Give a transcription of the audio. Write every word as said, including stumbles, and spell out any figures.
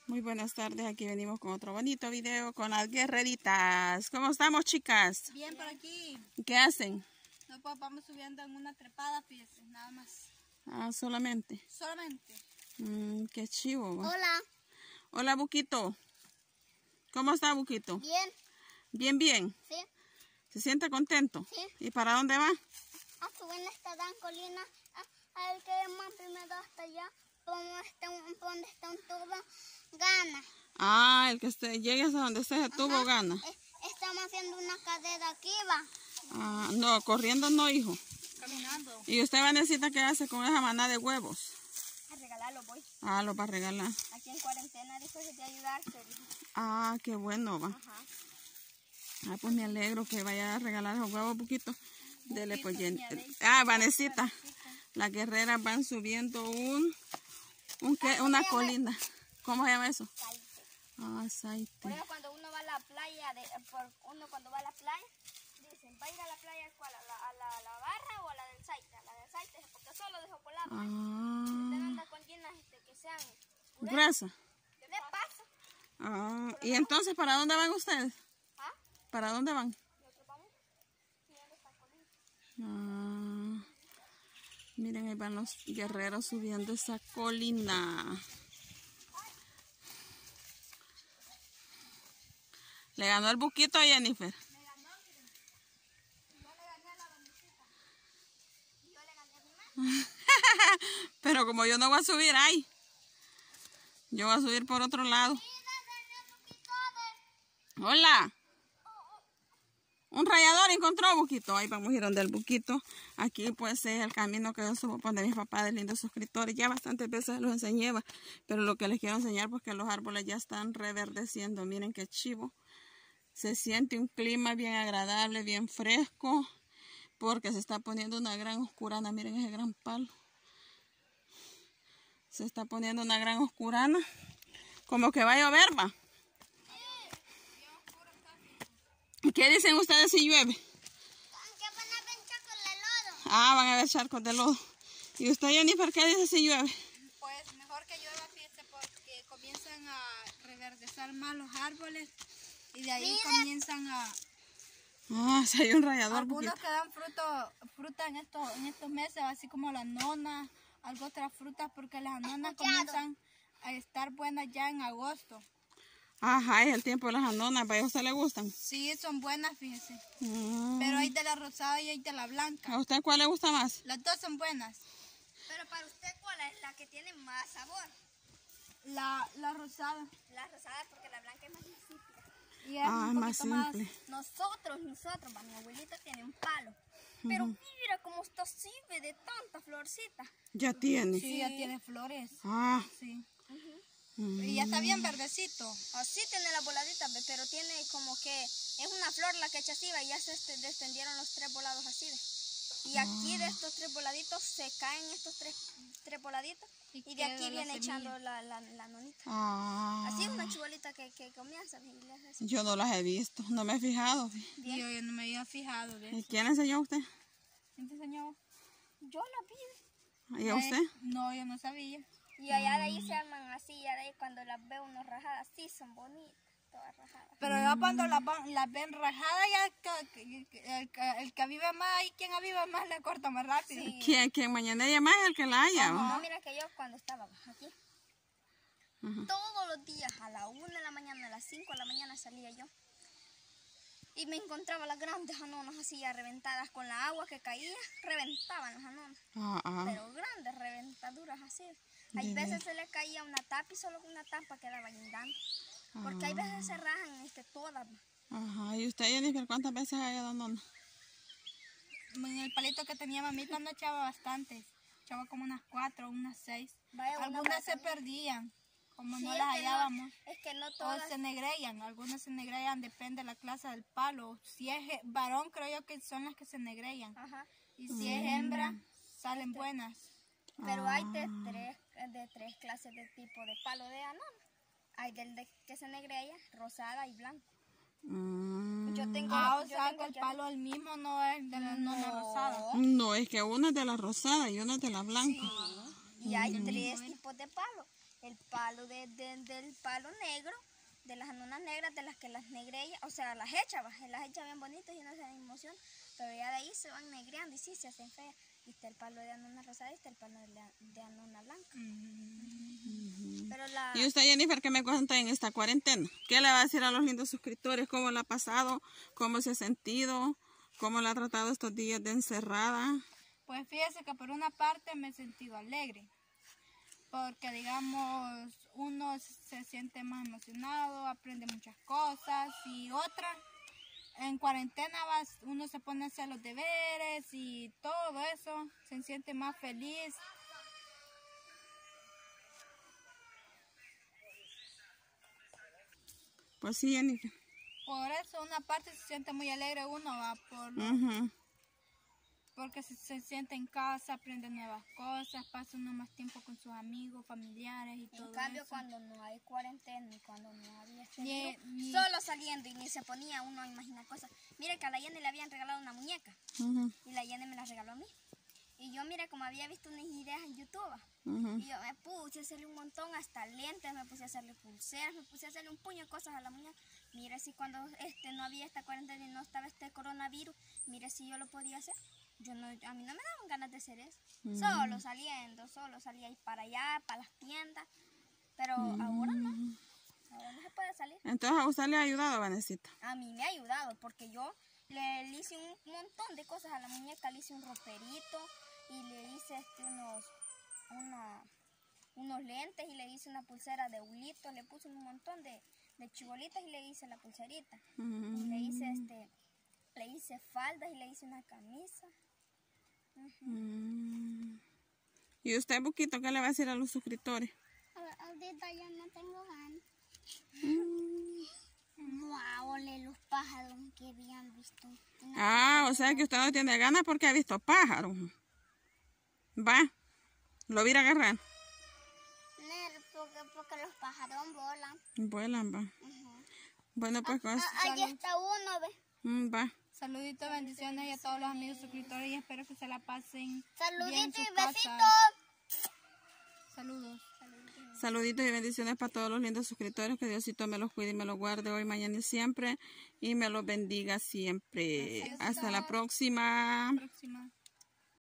Muy buenas tardes, aquí venimos con otro bonito video con las guerreritas. ¿Cómo estamos, chicas? Bien, por aquí. ¿Qué hacen? No, pues vamos subiendo en una trepada, fíjense, nada más. Ah, solamente. Solamente. Mm, qué chivo. ¿Va? Hola. Hola, Buquito. ¿Cómo está, Buquito? Bien. Bien, bien. Sí. ¿Se siente contento? Sí. ¿Y para dónde va? A subir esta gran colina, a, a ver que más primero hasta allá, donde está un, donde está un tubo, gana. Ah, el que esté, llegue hasta donde esté ese tubo, gana. Es, estamos haciendo una carrera aquí, va. Ah, no, corriendo no, hijo. Caminando. ¿Y usted va a necesitar qué hace con esa manada de huevos? A regalarlo, voy. Ah, lo va a regalar. Aquí en cuarentena, dijo, de ayudarse. Dijo. Ah, qué bueno, va. Ajá. Ah, pues me alegro que vaya a regalar esos huevos un poquito. Dele, pues, Jenny. doña Daisy. Ah, Vanesita. Las guerreras van subiendo un, un ¿qué? Una colina. ¿Cómo se llama eso? Saite. Ah, Saite. Por eso cuando uno va a la playa, de, por uno cuando va a la playa, dicen, ¿va a ir a la playa cuál? ¿A la, a la, a la barra o a la del Saite? A la del Saite, porque solo dejo por lado. Ah. Usted anda con llenas este, que sean Gruesa. ¿Qué le pasa? Ah, ¿y entonces para dónde van ustedes? ¿Ah? ¿Para dónde van? Nosotros vamos subiendo esta colina. Ah, miren, ahí van los guerreros subiendo esa colina. ¿Le ganó el Buquito a Jennifer? Me ganó, miren. Yo le gané a la bandicita. Y yo le gané a mi mamá. Pero como yo no voy a subir ahí, yo voy a subir por otro lado. Hola. Un rayador encontró, Buquito. Ahí vamos a ir donde el Buquito. Aquí pues es el camino que yo subo donde mis papás de lindos suscriptores. Ya bastantes veces los enseñé, pero lo que les quiero enseñar porque los árboles ya están reverdeciendo. Miren qué chivo. Se siente un clima bien agradable, bien fresco, porque se está poniendo una gran oscurana. Miren ese gran palo. Se está poniendo una gran oscurana. Como que va a llover, va. ¿Qué dicen ustedes si llueve? Que van a ver charcos de lodo. Ah, van a ver charcos de lodo. ¿Y usted, Jennifer, qué dice si llueve? Pues mejor que llueva, fíjese, porque comienzan a reverdecer más los árboles y de ahí comienzan a... Ah, si hay un rallador. Algunos Buquito. que dan fruto, fruta en estos, en estos meses, así como la nona, algo otras frutas, porque las anonas comienzan a estar buenas ya en agosto. Ajá, es el tiempo de las anonas. ¿A usted le gustan? Sí, son buenas, fíjese. Mm. Pero hay de la rosada y hay de la blanca. ¿A usted cuál le gusta más? Las dos son buenas. Pero para usted, ¿cuál es la que tiene más sabor? La, la rosada. La rosada porque la blanca es más insípida. Y es Ah, un más poquito más. simple. Nosotros, nosotros, mi abuelita tiene un palo. Pero Ujú. mira cómo está así, ve, de tantas florcitas. Ya tiene. Sí, ya tiene flores. Ah. Sí. Mm. Y ya está bien verdecito. Así tiene la voladita, ve, pero tiene como que es una flor la que echa así, ve, y ya se este- descendieron los tres volados así, ve. Y aquí de estos tres voladitos se caen estos tres, tres voladitos y, y de aquí queda la viene semilla. echando la, la, la nonita. Ah. Así es una chibolita que, que comienza. ve, y le hace así. Yo no las he visto, no me he fijado. Bien. Yo, yo no me había fijado de ¿Y eso. quién le enseñó a usted? ¿Quién te enseñó? Yo la vi. ¿Y a usted? No, yo no sabía. Y allá de ahí se arman así, y de ahí cuando las veo unos rajadas, sí son bonitas, todas rajadas. Pero ya cuando las van- las ven rajadas, ya que- que- que- el, que- el que aviva más y quien aviva más le corta más rápido. Sí. ¿Quién, quién mañana ella más es el que la haya? ¿va? No, mira que yo cuando estaba aquí, Ajá. todos los días a la una de la mañana, a las cinco de la mañana salía yo. Y me encontraba las grandes anonas así ya reventadas con la agua que caía, reventaban las anonas. Ah, ah. Pero grandes, reventaduras así. Hay Ya, veces se le caía una tapa y solo con una tapa quedaba guindando. Porque hay veces se rajan este, todas. Ajá. ¿Y usted, Jennifer, cuántas veces ha ido a nona? En el palito que tenía mamita no echaba bastantes. Echaba como unas cuatro, unas seis. Vaya, una Algunas se también. perdían, como Sí, no es las que no- hallábamos. es que no O todas. se negrean, algunas se negrean, depende de la clase del palo. Si es he- varón, creo yo que son las que se negrean. Ajá. Y si es hembra, salen buenas. Pero hay de Ah. tres, de tres clases de tipo de palo de anón. Hay del de que se negrea, rosada y blanco. Mm. Yo tengo, Ah, o yo sea tengo que el aquí- palo el mismo no es de la nona No. rosada. No, es que una es de la rosada y una es de la blanca. Sí, y hay tres tipos de palo. el palo de, de- del palo negro, de las anunas negras, de las que las negré ella, o sea, las echa, va, las echa bien bonitas y no se dan emoción, pero ya de ahí se van negreando y sí, se hacen feas. Y está el palo de anuna rosada y está el palo de, la- de anuna blanca. Mm. Pero la... Y usted, Jennifer, ¿qué me cuenta en esta cuarentena? ¿Qué le va a decir a los lindos suscriptores? ¿Cómo la ha pasado? ¿Cómo se ha sentido? ¿Cómo la ha tratado estos días de encerrada? Pues fíjese que por una parte me he sentido alegre, porque digamos uno se siente más emocionado, aprende muchas cosas, y otra, en cuarentena vas, uno se pone a hacer los deberes y todo eso, se siente más feliz. Pues sí, Jennifer. Por eso una parte se siente muy alegre uno, va, por lo- Ujú. porque se, se siente en casa, aprende nuevas cosas, pasa uno más tiempo con sus amigos, familiares y todo En cambio, eso. cuando no hay cuarentena y cuando no había este Ni- virus, ni- solo saliendo y ni se ponía uno a imaginar cosas. Mire que a la Jenny le habían regalado una muñeca Ujú, y la Jenny me la regaló a mí. Y yo, mire, como había visto unas ideas en YouTube, ujú. y yo me puse a hacerle un montón, hasta lentes, me puse a hacerle pulseras, me puse a hacerle un puño de cosas a la muñeca. Mire, si cuando este no había esta cuarentena y no estaba este coronavirus, mire si yo lo podía hacer. Yo no, a mí no me daban ganas de hacer eso. Mm. Solo saliendo, solo salía ir para allá, para las tiendas. Pero ahora no, ahora no se puede salir. Entonces, ¿a usted le ha ayudado, Vanesita? A mí me ha ayudado porque yo le, le hice un montón de cosas a la muñeca, le hice un roperito y le hice este, unos, una, unos lentes y le hice una pulsera de hulitos, le puse un montón de, de chibolitas y le hice la pulserita. Y le hice este, le hice faldas y le hice una camisa. Mm. ¿Y usted, Buquito, qué le va a decir a los suscriptores? Ahorita ya no tengo ganas. Mm. Wow, los pájaros que habían visto. Ah, o sea que usted no tiene ganas porque ha visto pájaros. Va, lo voy a ir a agarrar. Porque, porque los pájaros volan. Vuelan, va. Bueno, pues con eso- Ahí está uno, ve. Mm, va. Saluditos, bendiciones y a todos los amigos suscriptores y espero que se la pasen bien en Saluditos sus y casas. besitos. Saludos. Saluditos y bendiciones para todos los lindos suscriptores. Que Diosito me los cuide y me los guarde hoy, mañana y siempre. Y me los bendiga siempre. Hasta la próxima. Próxima.